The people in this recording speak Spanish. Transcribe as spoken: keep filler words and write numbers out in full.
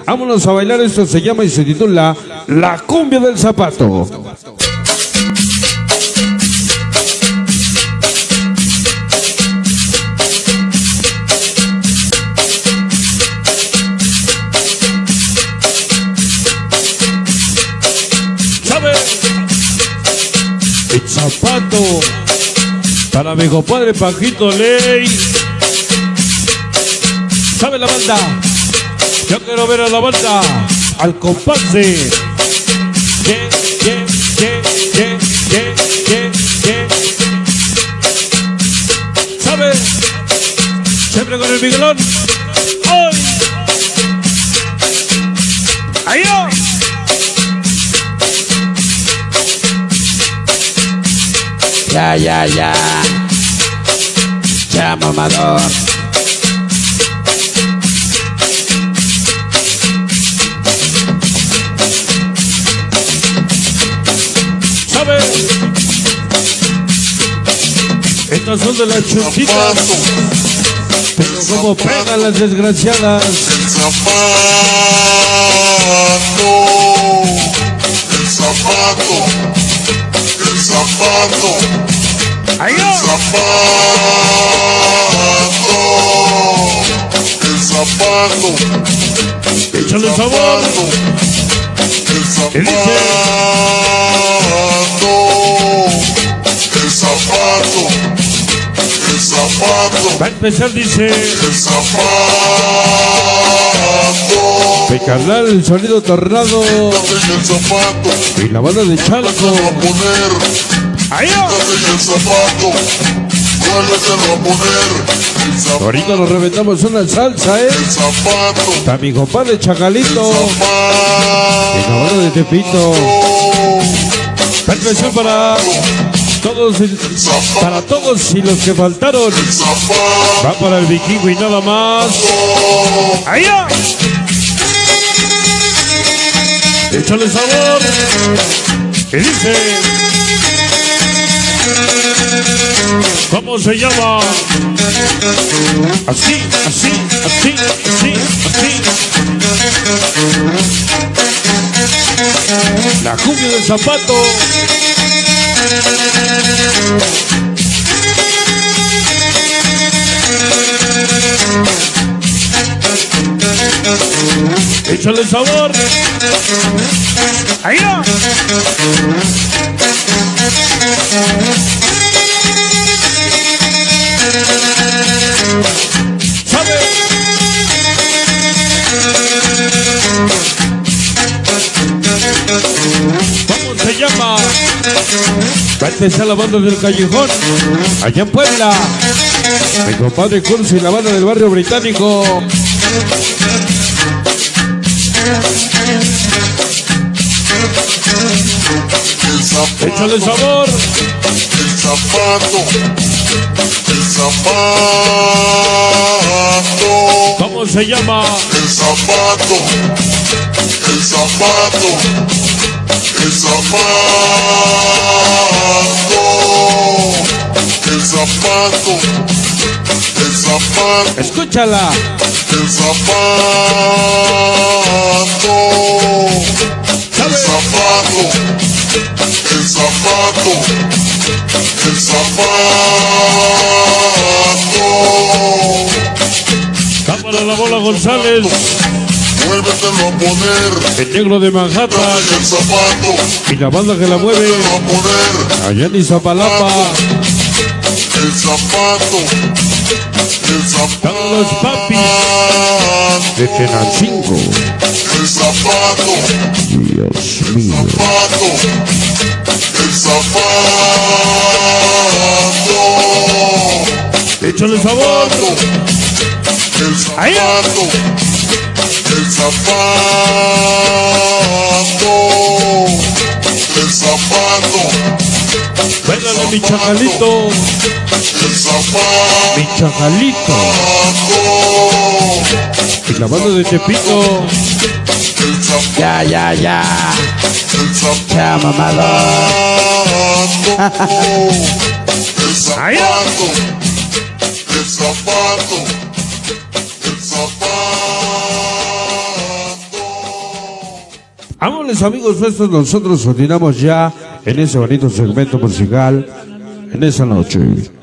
Vámonos a bailar, esto se llama y se titula La Cumbia del Zapato. ¿Sabe? El zapato para mi compadre Pajito Ley. ¿Sabe la banda? Yo quiero ver a la banda al compás de que, que, que, que, que, que, que. ¿Sabe? Siempre con el Miguelón. ¡Hoy! ¡Ahí va! Ya, ya, ya. Ya, mamador. ¿Sabe? Estas son de las chuchitas, pero como pegan las desgraciadas. El zapato, el zapato, el zapato, ¡ahí el va! zapato, el zapato, Échale sabor. el ¿Qué dice? zapato, el zapato, el zapato, Va a empezar, dice el zapato. mi carnal, el sonido tornado El zapato, y la banda de Chalco. a poner, ¡Ahí va! el zapato, vuélvetelo a poner, el zapato, Ahorita nos reventamos una salsa, ¿eh? el zapato, Está mi compadre Chacalito y la zapato, banda de Tepito. Va a empezar para todos, el- para todos y los que faltaron. zapato, Va para el vikingo y nada más. ¡Ahí va! Échale sabor. ¿Qué dice? ¿Cómo se llama? Así, así, así, así, así. La cumbia del zapato. Échale sabor. Ahí va. ¿Sabe? ¿Cómo se llama? Va a empezar la banda del Callejón, allá en Puebla. Mi compadre Curso y la banda del barrio británico. el zapato, Échale sabor. el zapato, el zapato, ¿Cómo se llama? el zapato, el zapato, el zapato, el zapato, el zapato, Escúchala. el zapato, el zapato, el zapato, el zapato, Cámara la bola González, vuélvetelo a poner, el negro de Manhattan el zapato, y la banda que la mueve vuélvetelo a poner, allá en Iztapalapa. el zapato, el Están los papis zapato, de Tenancingo. el zapato, Dios mío. zapato, el zapato, Échale sabor. el Ahí va. zapato, el zapato, el zapato, Pégale mi chacalito, el zapato, mi chacalito y la banda de Tepito. el zapato, Ya, ya, ya. el zapato, Ya, mamador. el Ahí va. zapato, el zapato, el zapato. Amables amigos nuestros, nosotros continuamos ya en ese bonito segmento musical en esa noche.